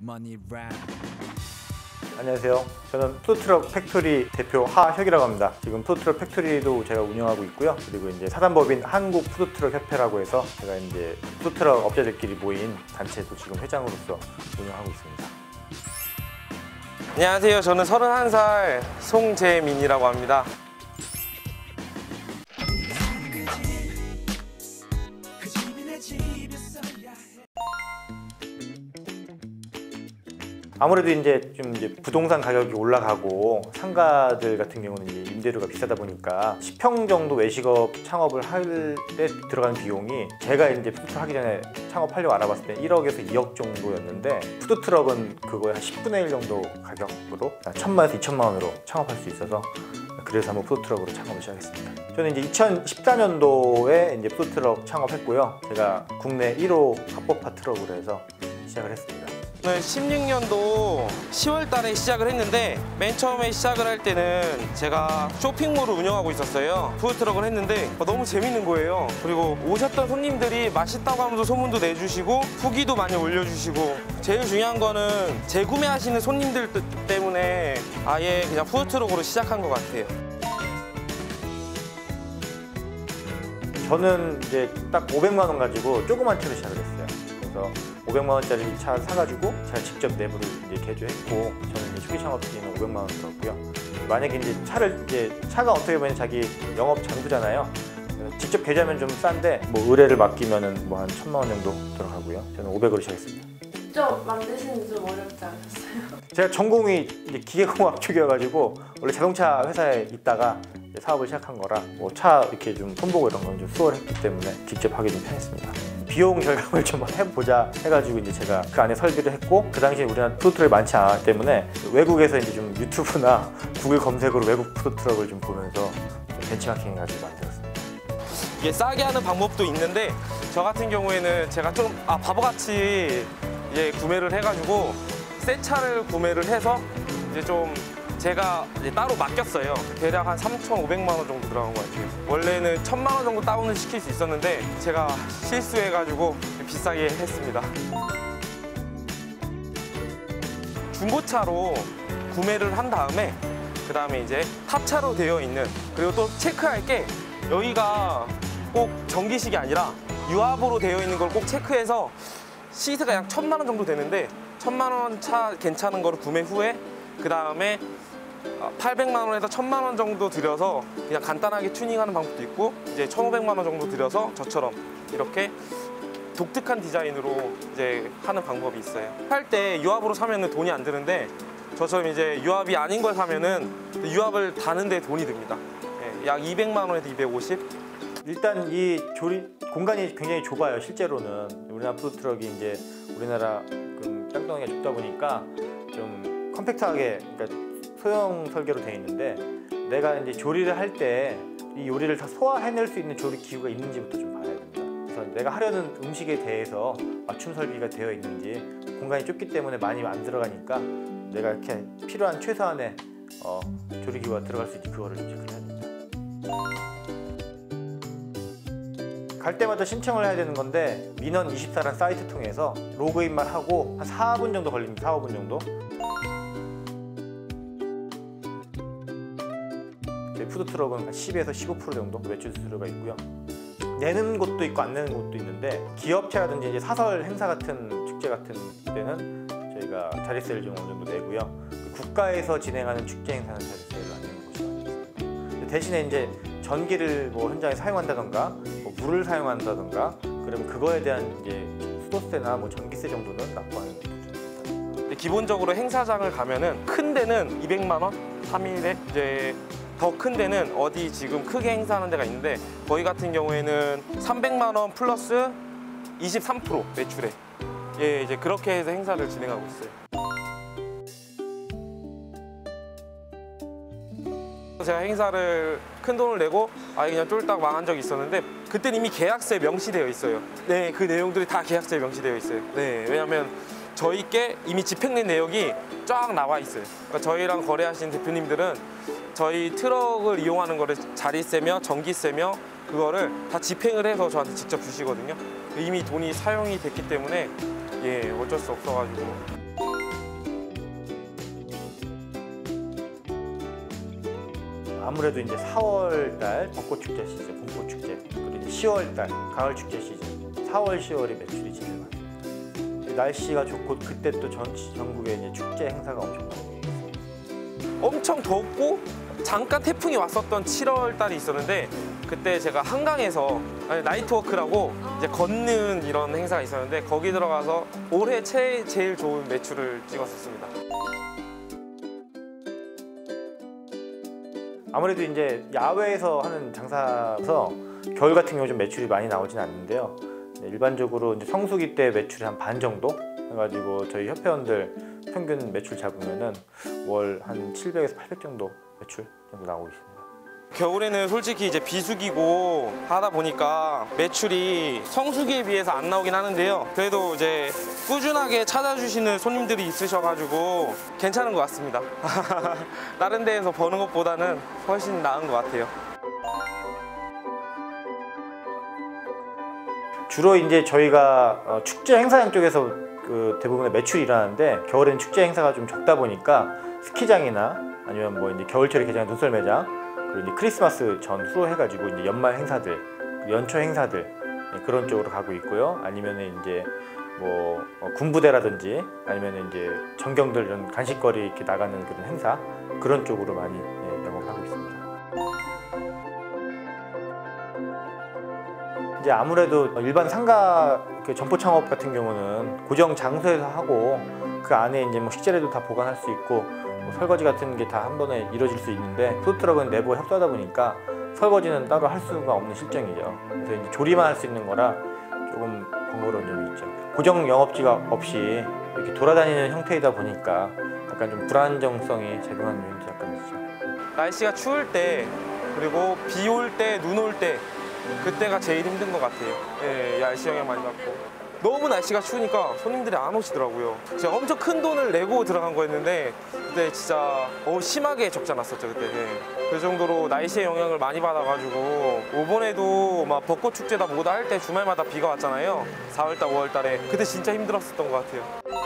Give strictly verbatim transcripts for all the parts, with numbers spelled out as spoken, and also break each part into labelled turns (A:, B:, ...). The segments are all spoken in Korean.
A: Money rap.
B: 안녕하세요. 저는 푸드트럭 팩토리 대표 하혁이라고 합니다. 지금 푸드트럭 팩토리도 제가 운영하고 있고요. 그리고 이제 사단법인 한국 푸드트럭 협회라고 해서 제가 이제 푸드트럭 업자들끼리 모인 단체도 지금 회장으로서 운영하고 있습니다.
C: 안녕하세요. 저는 서른한 살 송재민이라고 합니다.
B: 아무래도 이제 좀 이제 부동산 가격이 올라가고 상가들 같은 경우는 이제 임대료가 비싸다 보니까 십 평 정도 외식업 창업을 할 때 들어가는 비용이 제가 이제 푸드트럭 하기 전에 창업하려고 알아봤을 때 일억에서 이억 정도였는데 푸드트럭은 그거의 한 십분의 일 정도 가격으로 천만에서 이천만 원으로 창업할 수 있어서 그래서 한번 푸드트럭으로 창업을 시작했습니다. 저는 이제 이천십사 년도에 이제 푸드트럭 창업했고요. 제가 국내 일 호 합법화 트럭으로 해서 시작을 했습니다.
C: 십육 년도 시월 달에 시작을 했는데 맨 처음에 시작을 할 때는 제가 쇼핑몰을 운영하고 있었어요. 푸드트럭을 했는데 너무 재밌는 거예요. 그리고 오셨던 손님들이 맛있다고 하면서 소문도 내주시고 후기도 많이 올려주시고 제일 중요한 거는 재구매하시는 손님들 때문에 아예 그냥 푸드트럭으로 시작한 것 같아요.
B: 저는 이제 딱 오백만 원 가지고 조그만 차로 시작을 했어요. 그래서 오백만 원짜리 차 사가지고 제가 직접 내부를 이제 개조했고 저는 이제 초기 창업 때는 오백만 원 들었고요. 만약에 이제 차를 이제 차가 어떻게 보면 자기 영업 장부잖아요. 직접 개조하면 좀 싼데 뭐 의뢰를 맡기면은 뭐 한 천만 원 정도 들어가고요. 저는 오백으로 시작했습니다.
D: 직접 만드시는 좀 어렵지 않았어요?
B: 제가 전공이 이제 기계공학 쪽이어가지고 원래 자동차 회사에 있다가 이제 사업을 시작한 거라 뭐 차 이렇게 좀 손보고 이런 건 좀 수월했기 때문에 직접 하기 좀 편했습니다. 비용 절감을 좀 해보자 해가지고 이제 제가 그 안에 설비를 했고 그 당시에 우리나라 푸드트럭이 많지 않았기 때문에 외국에서 이제 좀 유튜브나 구글 검색으로 외국 푸드트럭을 좀 보면서 좀 벤치마킹 해가지고 만들었습니다.
C: 이게 싸게 하는 방법도 있는데 저 같은 경우에는 제가 좀 아, 바보같이 이제 구매를 해가지고 새 차를 구매를 해서 이제 좀 제가 이제 따로 맡겼어요. 대략 한 삼천오백만 원 정도 들어간 것 같아요. 원래는 천만 원 정도 다운을 시킬 수 있었는데 제가 실수해가지고 비싸게 했습니다. 중고차로 구매를 한 다음에 그 다음에 이제 탑차로 되어 있는 그리고 또 체크할 게 여기가 꼭 전기식이 아니라 유압으로 되어 있는 걸 꼭 체크해서 시세가 약 천만 원 정도 되는데 천만 원 차 괜찮은 거를 구매 후에 그 다음에 팔백만 원에서 천만 원 정도 들여서 그냥 간단하게 튜닝하는 방법도 있고 이제 천오백만 원 정도 들여서 저처럼 이렇게 독특한 디자인으로 이제 하는 방법이 있어요. 할 때 유압으로 사면은 돈이 안 드는데 저처럼 이제 유압이 아닌 걸 사면은 유압을 다는데 돈이 듭니다. 네, 약 이백만 원에서 이백오십.
B: 일단 이 조립 공간이 굉장히 좁아요. 실제로는 우리나라 푸드트럭이 이제 우리나라 그 땅덩이가 좁다 보니까 좀 컴팩트하게 그러니까 소형 설계로 되어 있는데 내가 이제 조리를 할 때 이 요리를 다 소화해낼 수 있는 조리 기구가 있는지부터 좀 봐야 됩니다. 그래서 내가 하려는 음식에 대해서 맞춤 설비가 되어 있는지 공간이 좁기 때문에 많이 안 들어가니까 내가 이렇게 필요한 최소한의 어, 조리 기구가 들어갈 수 있지 그거를 좀 체크를 해야 됩니다. 갈 때마다 신청을 해야 되는 건데 민원 이십사라는 사이트 통해서 로그인만 하고 한 사 분 정도 걸립니다. 사, 오 분 정도. 저희 푸드트럭은 한 십에서 십오 퍼센트 정도 매출 수수료가 있고요. 내는 곳도 있고 안 내는 곳도 있는데 기업체라든지 이제 사설 행사 같은 축제 같은 때는 저희가 자릿세를 좀 어느 정도 내고요. 국가에서 진행하는 축제 행사는 자릿세를 안 내는 곳이 많이 있습니다. 대신에 이제 전기를 뭐 현장에 사용한다던가 뭐 물을 사용한다던가 그러면 그거에 대한 이제 수도세나 뭐 전기세 정도는 납부하는 부분입니다.
C: 기본적으로 행사장을 가면은 큰 데는 이백만 원, 삼 일에 이제 더 큰 데는 어디 지금 크게 행사하는 데가 있는데 저희 같은 경우에는 삼백만 원 플러스 이십삼 퍼센트 매출에 예 이제 그렇게 해서 행사를 진행하고 있어요. 제가 행사를 큰 돈을 내고 아예 그냥 쫄딱 망한 적이 있었는데 그때는 이미 계약서에 명시되어 있어요. 네, 그 내용들이 다 계약서에 명시되어 있어요. 네, 왜냐하면 저희께 이미 집행된 내역이 쫙 나와 있어요. 그러니까 저희랑 거래하시는 대표님들은 저희 트럭을 이용하는 거를 자릿세며 전기세며 그거를 다 집행을 해서 저한테 직접 주시거든요. 이미 돈이 사용이 됐기 때문에 예 어쩔 수 없어가지고.
B: 아무래도 이제 사월 달 벚꽃 축제 시즌, 봄꽃 축제, 그리고 이제 시월 달 가을 축제 시즌, 사월, 시월이 매출이 제일 많습니다. 날씨가 좋고 그때 또 전, 전국에 이제 축제 행사가 엄청 많아요.
C: 엄청 덥고 잠깐 태풍이 왔었던 칠월 달이 있었는데 그때 제가 한강에서 아니, 나이트워크라고 이제 걷는 이런 행사가 있었는데 거기 들어가서 올해 제, 제일 좋은 매출을 찍었었습니다.
B: 아무래도 이제 야외에서 하는 장사라서 겨울 같은 경우 좀 매출이 많이 나오진 않는데요. 일반적으로 이제 성수기 때 매출이 한 반 정도 해가지고 저희 협회원들 평균 매출 잡으면은 월 한 칠백에서 팔백 정도 매출 정도 나오고 있습니다.
C: 겨울에는 솔직히 이제 비수기고 하다 보니까 매출이 성수기에 비해서 안 나오긴 하는데요. 그래도 이제 꾸준하게 찾아주시는 손님들이 있으셔가지고 괜찮은 것 같습니다. 다른 데에서 버는 것보다는 훨씬 나은 것 같아요.
B: 주로 이제 저희가 어, 축제 행사장 쪽에서 그 대부분의 매출이 일어나는데 겨울에는 축제 행사가 좀 적다 보니까 스키장이나 아니면 뭐 이제 겨울철에 개장한 눈썰 매장 그리고 이제 크리스마스 전후로 해가지고 이제 연말 행사들, 연초 행사들 그런 쪽으로 가고 있고요. 아니면은 이제 뭐 군부대라든지 아니면은 이제 전경들 이런 간식거리 이렇게 나가는 그런 행사 그런 쪽으로 많이 예, 영업을 하고 있습니다. 이제 아무래도 일반 상가 그 점포 창업 같은 경우는 고정 장소에서 하고 그 안에 이제 뭐 식재료도 다 보관할 수 있고 뭐 설거지 같은 게 다 한 번에 이루어질 수 있는데 푸드트럭은 내부가 협소하다 보니까 설거지는 따로 할 수가 없는 실정이죠. 그래서 이제 조리만 할 수 있는 거라 조금 번거로운 점이 있죠. 고정 영업지가 없이 이렇게 돌아다니는 형태이다 보니까 약간 좀 불안정성이 작용하는 면이 약간 있죠.
C: 날씨가 추울 때 그리고 비 올 때, 눈 올 때 그때가 제일 힘든 것 같아요. 예, 날씨 영향 많이 받고. 너무 날씨가 추우니까 손님들이 안 오시더라고요. 제가 엄청 큰 돈을 내고 들어간 거였는데 그때 진짜 어, 심하게 적자 났었죠 그때. 예. 그 정도로 날씨의 영향을 많이 받아가지고 이번에도 막 벚꽃 축제다 뭐다 할 때 주말마다 비가 왔잖아요. 사월달, 오월달에 그때 진짜 힘들었었던 것 같아요.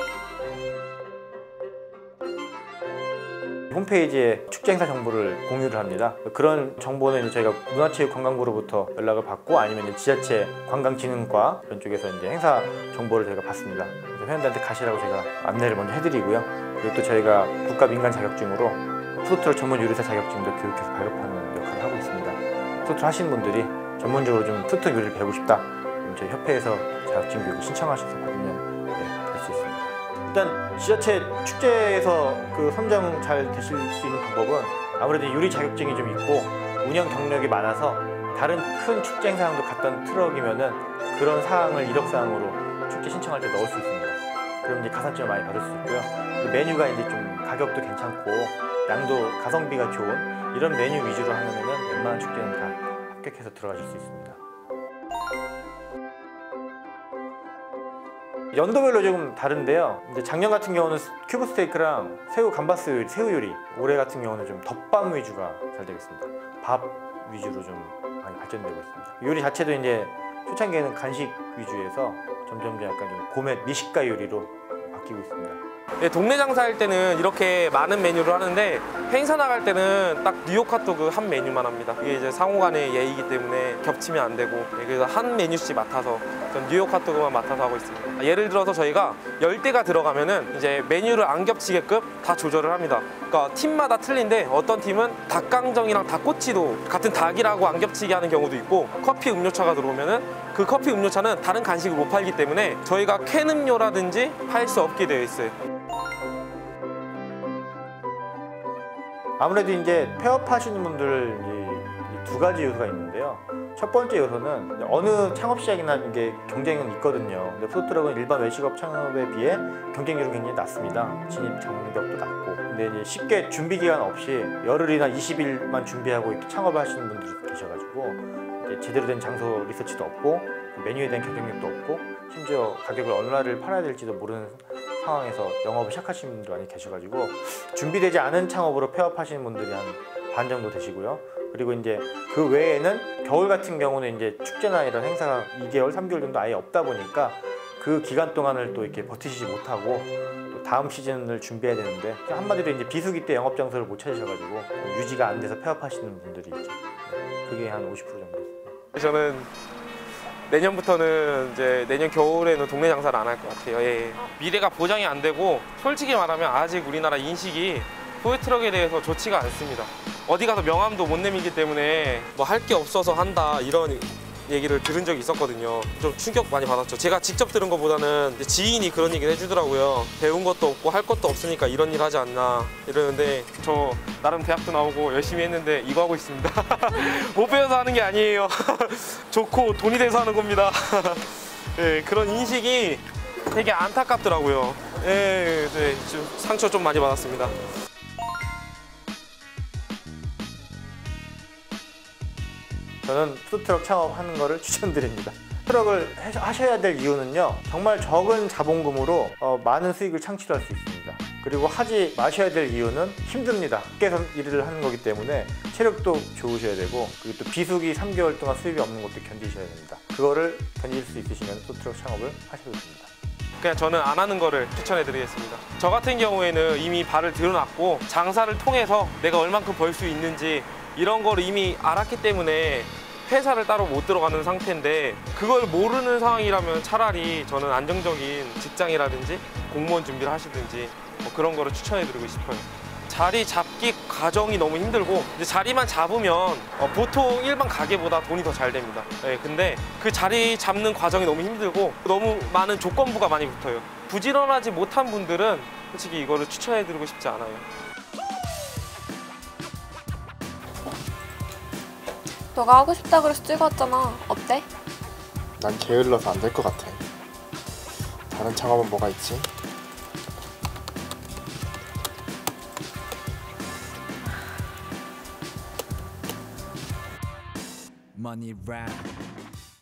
B: 홈페이지에 축제 행사 정보를 공유를 합니다. 그런 정보는 이제 저희가 문화체육관광부로부터 연락을 받고 아니면 이제 지자체 관광진흥과 이런 쪽에서 이제 행사 정보를 저희가 받습니다. 그래서 회원들한테 가시라고 제가 안내를 먼저 해드리고요. 그리고 또 저희가 국가 민간 자격증으로 푸드트럭 전문 요리사 자격증도 교육해서 발급하는 역할을 하고 있습니다. 푸드트럭 하시는 분들이 전문적으로 좀 푸드트럭 요리를 배우고 싶다. 그럼 저희 협회에서 자격증 교육을 신청하셔서 받으면 네, 될 수 있습니다. 일단 지자체 축제에서 그 선정 잘 되실 수 있는 방법은 아무래도 요리 자격증이 좀 있고 운영 경력이 많아서 다른 큰 축제 행사장도 갔던 트럭이면은 그런 사항을 이력 사항으로 축제 신청할 때 넣을 수 있습니다. 그럼 이제 가산점을 많이 받을 수 있고요. 메뉴가 이제 좀 가격도 괜찮고 양도 가성비가 좋은 이런 메뉴 위주로 하면은 웬만한 축제는 다 합격해서 들어가실 수 있습니다. 연도별로 조금 다른데요. 이제 작년 같은 경우는 큐브 스테이크랑 새우 감바스 요리, 새우 요리. 올해 같은 경우는 좀 덮밥 위주가 잘 되겠습니다. 밥 위주로 좀 많이 발전되고 있습니다. 요리 자체도 이제 초창기에는 간식 위주에서 점점 약간 좀 고메 미식가 요리로 바뀌고 있습니다.
C: 네, 동네 장사할 때는 이렇게 많은 메뉴를 하는데 행사 나갈 때는 딱 뉴욕 핫도그 한 메뉴만 합니다. 이게 이제 상호 간의 예의이기 때문에 겹치면 안 되고 네, 그래서 한 메뉴씩 맡아서 전 뉴욕 핫도그만 맡아서 하고 있습니다. 예를 들어서 저희가 열 대가 들어가면은 이제 메뉴를 안 겹치게끔 다 조절을 합니다. 그러니까 팀마다 틀린데 어떤 팀은 닭강정이랑 닭꼬치도 같은 닭이라고 안 겹치게 하는 경우도 있고 커피 음료차가 들어오면은 그 커피 음료차는 다른 간식을 못 팔기 때문에 저희가 캔 음료라든지 팔 수 없게 되어 있어요.
B: 아무래도 이제 폐업하시는 분들 두 가지 요소가 있는데요. 첫 번째 요소는 어느 창업 시작이나 이게 경쟁은 있거든요. 근데 푸드트럭은 일반 외식업 창업에 비해 경쟁률은 굉장히 낮습니다. 진입 장벽도 낮고. 근데 이제 쉽게 준비 기간 없이 열흘이나 이십 일만 준비하고 이렇게 창업을 하시는 분들이 계셔가지고 이제 제대로 된 장소 리서치도 없고 메뉴에 대한 경쟁력도 없고 심지어 가격을 어느 날을 팔아야 될지도 모르는 상황에서 영업을 시작하시는 분들 많이 계셔가지고 준비되지 않은 창업으로 폐업하시는 분들이 한 반 정도 되시고요. 그리고 이제 그 외에는 겨울 같은 경우는 이제 축제나 이런 행사가 이 개월, 삼 개월 정도 아예 없다 보니까 그 기간 동안을 또 이렇게 버티시지 못하고 또 다음 시즌을 준비해야 되는데 한마디로 이제 비수기 때 영업 장소를 못 찾으셔가지고 유지가 안 돼서 폐업하시는 분들이 있죠. 그게 한 오십 퍼센트 정도.
C: 저는 내년부터는 이제 내년 겨울에는 동네 장사를 안 할 것 같아요. 예. 미래가 보장이 안 되고 솔직히 말하면 아직 우리나라 인식이 포유트럭에 대해서 좋지가 않습니다. 어디 가서 명함도 못 내밀기 때문에 뭐 할 게 없어서 한다 이런 얘기를 들은 적이 있었거든요. 좀 충격 많이 받았죠. 제가 직접 들은 것보다는 지인이 그런 얘기를 해주더라고요. 배운 것도 없고 할 것도 없으니까 이런 일 하지 않나 이러는데 저 나름 대학도 나오고 열심히 했는데 이거 하고 있습니다. 못 배워서 하는 게 아니에요. 좋고 돈이 돼서 하는 겁니다. 네, 그런 인식이 되게 안타깝더라고요. 네, 네, 좀 상처 좀 많이 받았습니다.
B: 저는 푸드트럭 창업하는 거를 추천드립니다. 트럭을 하셔야 될 이유는요, 정말 적은 자본금으로 어, 많은 수익을 창출할 수 있습니다. 그리고 하지 마셔야 될 이유는 힘듭니다. 밖에서 일을 하는 거기 때문에 체력도 좋으셔야 되고, 그리고 또 비수기 삼 개월 동안 수입이 없는 것도 견디셔야 됩니다. 그거를 견딜 수 있으시면 푸드트럭 창업을 하셔도 됩니다.
C: 그냥 저는 안 하는 거를 추천해 드리겠습니다. 저 같은 경우에는 이미 발을 들여놨고 장사를 통해서 내가 얼만큼 벌 수 있는지 이런 거를 이미 알았기 때문에 회사를 따로 못 들어가는 상태인데, 그걸 모르는 상황이라면 차라리 저는 안정적인 직장이라든지 공무원 준비를 하시든지 뭐 그런 거를 추천해 드리고 싶어요. 자리 잡기 과정이 너무 힘들고, 이제 자리만 잡으면 어, 보통 일반 가게보다 돈이 더 잘 됩니다. 네, 근데 그 자리 잡는 과정이 너무 힘들고 너무 많은 조건부가 많이 붙어요. 부지런하지 못한 분들은 솔직히 이거를 추천해 드리고 싶지 않아요.
A: 너가 하고 싶다 그래서 찍어왔잖아. 어때?
E: 난 게을러서 안 될 것 같아. 다른 창업은 뭐가 있지?
F: Money rap.